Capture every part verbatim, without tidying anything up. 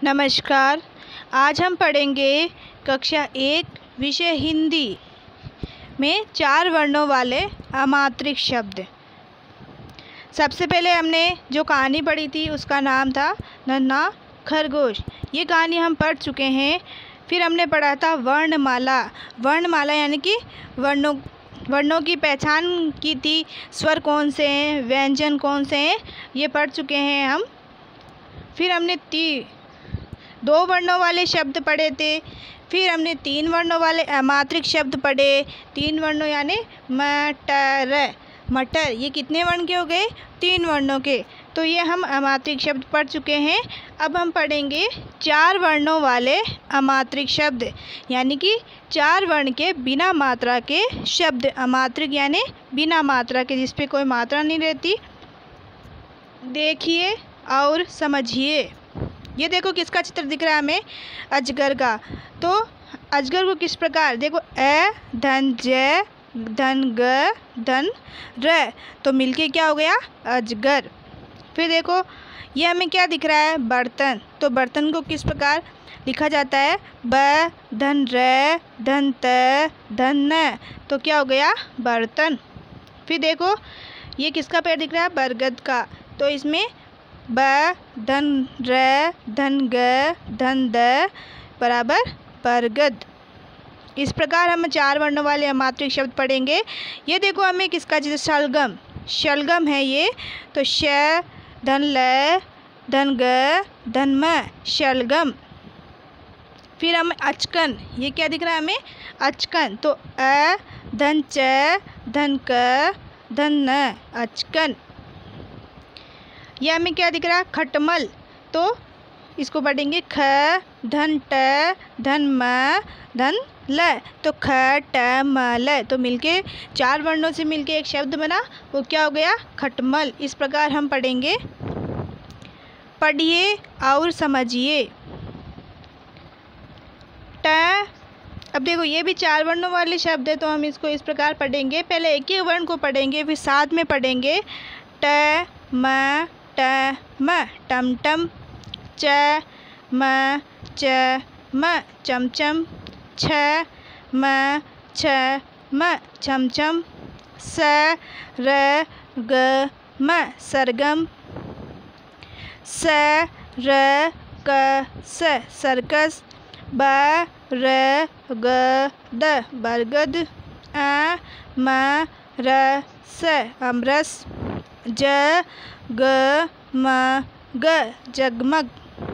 नमस्कार। आज हम पढ़ेंगे कक्षा एक विषय हिंदी में चार वर्णों वाले अमात्रिक शब्द। सबसे पहले हमने जो कहानी पढ़ी थी उसका नाम था नन्हा खरगोश। ये कहानी हम पढ़ चुके हैं। फिर हमने पढ़ा था वर्णमाला। वर्णमाला यानी कि वर्णों वर्णों की पहचान की थी, स्वर कौन से हैं, व्यंजन कौन से हैं, ये पढ़ चुके हैं हम। फिर हमने ती दो वर्णों वाले शब्द पढ़े थे। फिर हमने तीन वर्णों वाले अमात्रिक शब्द पढ़े। तीन वर्णों यानी मटर मटर ये कितने वर्ण के हो गए? तीन वर्णों के। तो ये हम अमात्रिक शब्द पढ़ चुके हैं। अब हम पढ़ेंगे चार वर्णों वाले अमात्रिक शब्द, यानी कि चार वर्ण के बिना मात्रा के शब्द। अमात्रिक यानी बिना मात्रा के, जिस पे कोई मात्रा नहीं रहती। देखिए और समझिए। ये देखो किसका चित्र दिख रहा है हमें? अजगर का। तो अजगर को किस प्रकार देखो, ए धन ज धन ग धन र, तो मिलके क्या हो गया? अजगर। फिर देखो ये हमें क्या दिख रहा है? बर्तन। तो बर्तन को किस प्रकार लिखा जाता है? ब धन र धन त धन न, तो क्या हो गया? बर्तन। फिर देखो ये किसका पेड़ दिख रहा है? बरगद का। तो इसमें ब धन र धन ग धन द बराबर बरगद। इस प्रकार हम चार वर्णों वाले अमात्रिक शब्द पढ़ेंगे। ये देखो हमें किसका चित्र? शलगम। शलगम है ये। तो श धन ल धन ग धन म, शलगम। फिर हम अचकन। ये क्या दिख रहा है हमें? अचकन। तो अ धन च धन क धन न, अचकन। ये हमें क्या दिख रहा है? खटमल। तो इसको पढ़ेंगे ख धन ट धन म धन ल, तो ख ट म ल, तो मिलके चार वर्णों से मिलके एक शब्द बना, वो क्या हो गया? खटमल। इस प्रकार हम पढ़ेंगे। पढ़िए और समझिए। ट, अब देखो ये भी चार वर्णों वाले शब्द है, तो हम इसको इस प्रकार पढ़ेंगे। पहले एक ही वर्ण को पढ़ेंगे, फिर साथ में पढ़ेंगे। ट म ट म टमटम। च म च म चमचम। छ म छ म छमछम। स र ग म सरगम। स र क स सर्कस। ब र ग द बरगद। अ म र स अमरस। ज ग म ग जगमग।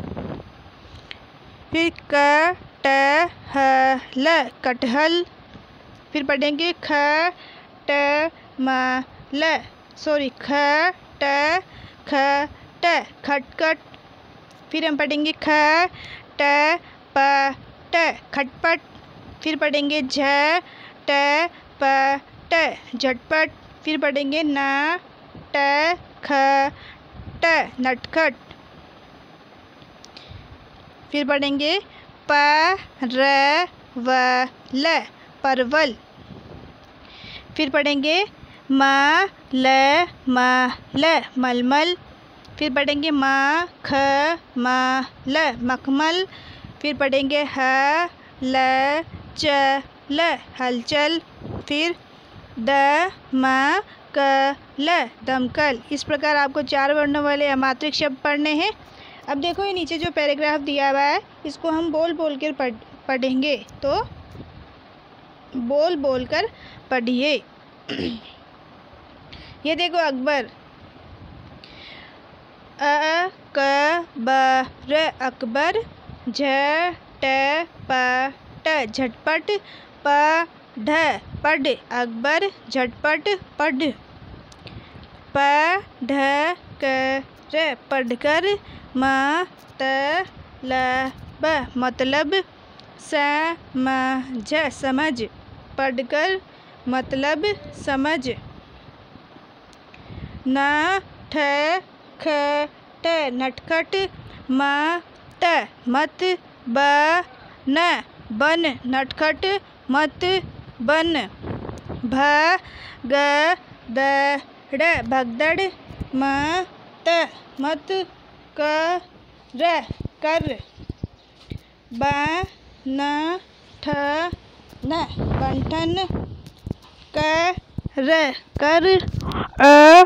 फिर क ट ह ल कटहल। फिर पढ़ेंगे ख ट म ल सॉरी ख ट ख ट खटखट। फिर हम पढ़ेंगे ख ट प ट खटपट। फिर पढ़ेंगे झ ट प ट झटपट। फिर पढ़ेंगे न ट ख ट नटखट। फिर पढ़ेंगे प र व ल परवल। फिर पढ़ेंगे म ल म ल मलमल। फिर पढ़ेंगे म ख म ल मखमल। फिर पढ़ेंगे ह ल च ल हलचल। फिर द म क ल दमकल। इस प्रकार आपको चार वर्णों वाले अमात्रिक शब्द पढ़ने हैं। अब देखो ये नीचे जो पैराग्राफ दिया हुआ है, इसको हम बोल बोल कर पढ़ पढ़ेंगे। तो बोल बोल कर पढ़िए। ये देखो अकबर। अ क ब र अकबर। झ ट प ट झटपट। प ढ पढ़ अकबर झटपट पढ़। प ढ क र पढ़कर। म त ल ब मतलब। स म झ समझ पढ़कर मतलब समझ। न ठ ख ट नटखट। म त मत। ब न बन नटखट मत बन। भ ग द ड़ भगदड़। म त मत क र कर। ब न ठ न बंठन। क र कर। अ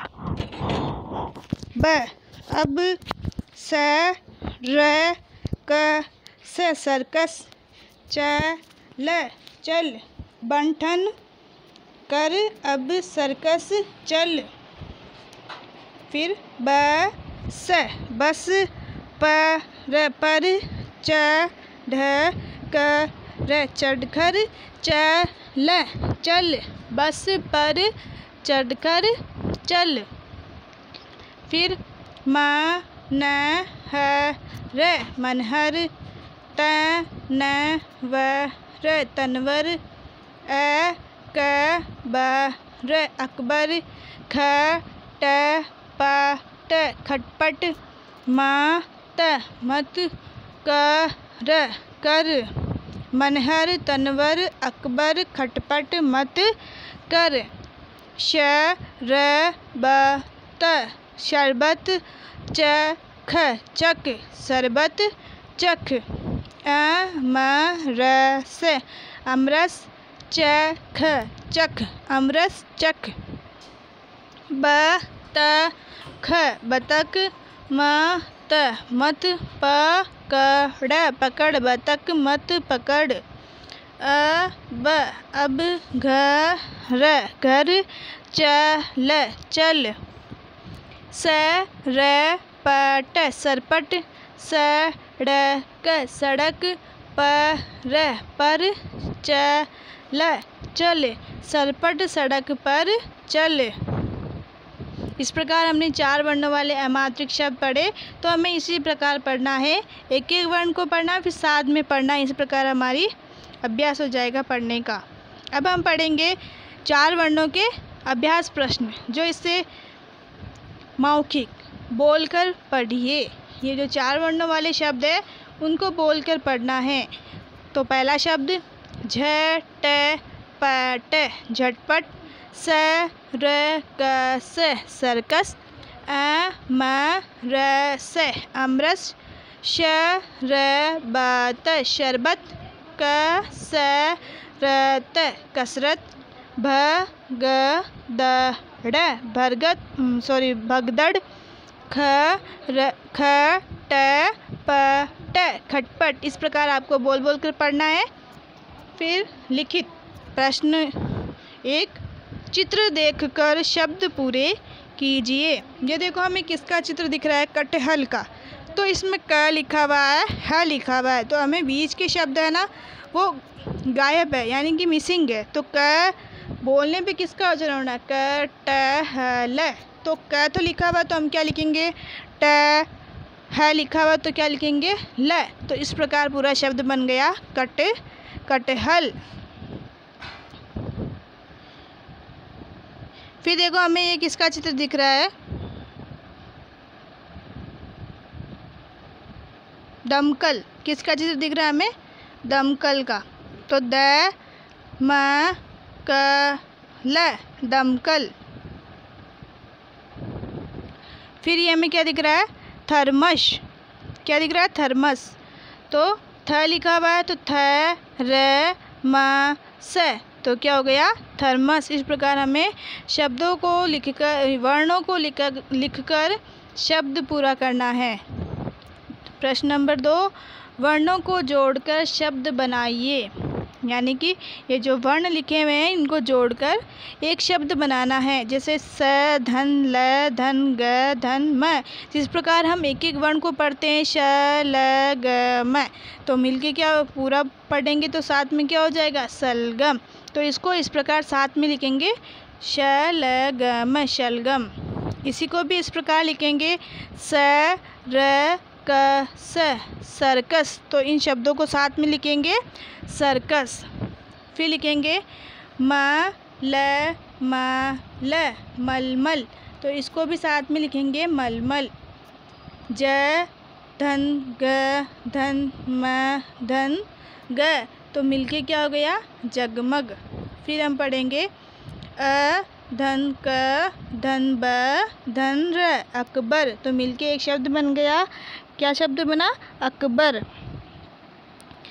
ब अब। स र क स सर्कस। च ल चल बंठन। कर अब सर्कस चल। फिर ब स बस। प र पर। च ढ क र चढ़कर। च ल चल बस पर चढ़कर चल। फिर म न ह र मनहर। त न व र तनवर। अ क ब र अकबर। ख ट प ट खटपट। म त मत। क र कर मनहर तनवर अकबर खटपट मत कर। श र ब त शरबत। च ख चक शरबत चख। अ म र स अमरस। च ख चख अमरस चख। ब त ख बतख। म त मत। प क ड़ पकड़ बतख मत पकड़। अ ब अब। घ र घर। च ल चल। स र प ट सरपट। स ड़ क सड़क। प र पर। च ल चल सरपट सड़क पर चल। इस प्रकार हमने चार वर्णों वाले अमात्रिक शब्द पढ़े। तो हमें इसी प्रकार पढ़ना है, एक एक वर्ण को पढ़ना फिर साथ में पढ़ना। इस प्रकार हमारी अभ्यास हो जाएगा पढ़ने का। अब हम पढ़ेंगे चार वर्णों के अभ्यास प्रश्न, जो इससे मौखिक बोलकर पढ़िए। ये जो चार वर्णों वाले शब्द है उनको बोलकर पढ़ना है। तो पहला शब्द झ ट प ट झटपट। स र क स सर्कस। अ म र स अमरस। श र ब त शरबत। क स र त कसरत। भ ग द ड़ भरगत सॉरी भगदड़। ख र ख ट प ट खटपट। इस प्रकार आपको बोल बोल कर पढ़ना है। फिर लिखित प्रश्न एक, चित्र देखकर शब्द पूरे कीजिए। ये देखो हमें किसका चित्र दिख रहा है, कटहल का। तो इसमें क लिखा हुआ है, ह लिखा हुआ है, तो हमें बीच के शब्द है ना वो गायब है, यानी कि मिसिंग है। तो क बोलने पे किसका उच्चारण होना है, क ट ह ल। तो क तो लिखा हुआ तो हम क्या लिखेंगे, ट। ह लिखा हुआ तो क्या लिखेंगे, ल। तो इस प्रकार पूरा शब्द बन गया कट कटहल। फिर देखो हमें ये किसका चित्र दिख रहा है, दमकल। किसका चित्र दिख रहा है हमें, दमकल का। तो द म क ल दमकल। फिर ये हमें क्या दिख रहा है, थर्मस। क्या दिख रहा है, थर्मस। तो थ लिखा हुआ है तो थ र म स, तो क्या हो गया, थर्मस। इस प्रकार हमें शब्दों को लिखकर, वर्णों को लिख लिखकर शब्द पूरा करना है। प्रश्न नंबर दो, वर्णों को जोड़कर शब्द बनाइए। यानी कि ये जो वर्ण लिखे हुए हैं इनको जोड़कर एक शब्द बनाना है। जैसे स धन ल धन ग धन म। जिस प्रकार हम एक एक वर्ण को पढ़ते हैं श ल ग म, तो मिलके क्या पूरा पढ़ेंगे तो साथ में क्या हो जाएगा, सलगम। तो इसको इस प्रकार साथ में लिखेंगे श ल ग म शलगम। इसी को भी इस प्रकार लिखेंगे स र क स सर्कस। तो इन शब्दों को साथ में लिखेंगे सर्कस। फिर लिखेंगे म ल म ल मलमल, तो इसको भी साथ में लिखेंगे मलमल। ज धन ग धन म धन ग, तो मिलके क्या हो गया, जगमग। फिर हम पढ़ेंगे अ धन क धन ब धन र अकबर, तो मिलके एक शब्द बन गया। क्या शब्द बना, अकबर।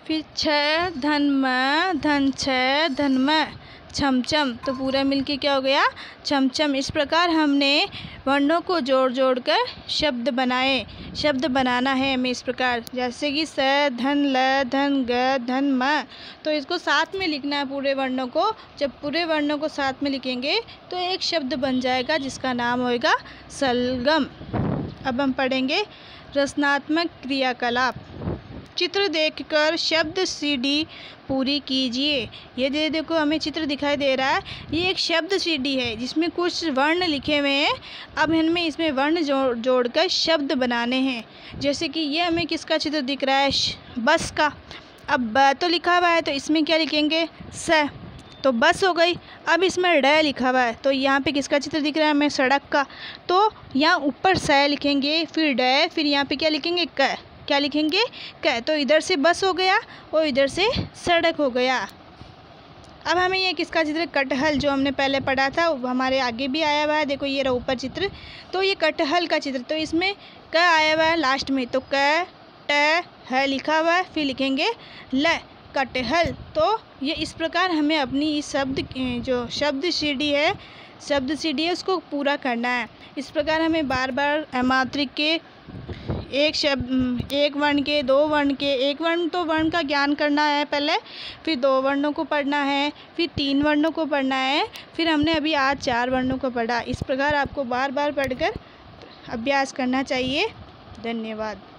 फिर छ धन म धन छ धन म छमछम, तो पूरा मिलके क्या हो गया छमछम। इस प्रकार हमने वर्णों को जोड़ जोड़ कर शब्द बनाए। शब्द बनाना है हमें इस प्रकार, जैसे कि स धन ल धन ग धन म, तो इसको साथ में लिखना है पूरे वर्णों को। जब पूरे वर्णों को साथ में लिखेंगे तो एक शब्द बन जाएगा जिसका नाम होएगा सलगम। अब हम पढ़ेंगे रचनात्मक क्रियाकलाप। चित्र देखकर शब्द सीढ़ी पूरी कीजिए। ये दे देखो हमें चित्र दिखाई दे रहा है, ये एक शब्द सीढ़ी है जिसमें कुछ वर्ण लिखे हुए हैं। अब हमें इसमें वर्ण जोड़ जोड़कर शब्द बनाने हैं। जैसे कि ये हमें किसका चित्र दिख रहा है, बस का। अब ब तो लिखा हुआ है तो इसमें क्या लिखेंगे स, तो बस हो गई। अब इसमें ड लिखा हुआ है तो यहाँ पे किसका चित्र दिख रहा है हमें, सड़क का, तो यहाँ ऊपर स लिखेंगे, फिर ड, फिर यहाँ पे क्या लिखेंगे क, क्या लिखेंगे क, तो इधर से बस हो गया और इधर से सड़क हो गया। अब हमें ये किसका चित्र, कटहल, जो हमने पहले पढ़ा था वो हमारे आगे भी आया हुआ है। देखो ये रहा ऊपर चित्र, तो ये कटहल का चित्र, तो इसमें क आया हुआ है लास्ट में, तो क ट ह लिखा हुआ है, फिर लिखेंगे ल, कटहल। तो ये इस प्रकार हमें अपनी इस शब्द जो शब्द सीढ़ी है शब्द सीढ़ी है उसको पूरा करना है। इस प्रकार हमें बार बार मात्रिक के एक शब्द एक वर्ण के दो वर्ण के एक वर्ण तो वर्ण का ज्ञान करना है पहले, फिर दो वर्णों को पढ़ना है, फिर तीन वर्णों को पढ़ना है, फिर हमने अभी आज चार वर्णों को पढ़ा। इस प्रकार आपको बार बार पढ़कर अभ्यास करना चाहिए। धन्यवाद।